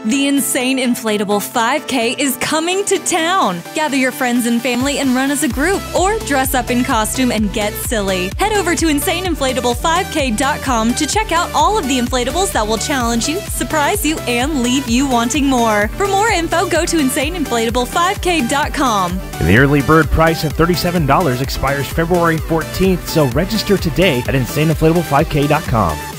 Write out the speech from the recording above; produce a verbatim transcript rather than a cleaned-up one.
The Insane Inflatable five K is coming to town! Gather your friends and family and run as a group, or dress up in costume and get silly. Head over to insane inflatable five K dot com to check out all of the inflatables that will challenge you, surprise you, and leave you wanting more. For more info, go to insane inflatable five K dot com. The early bird price of thirty-seven dollars expires February fourteenth, so register today at insane inflatable five K dot com.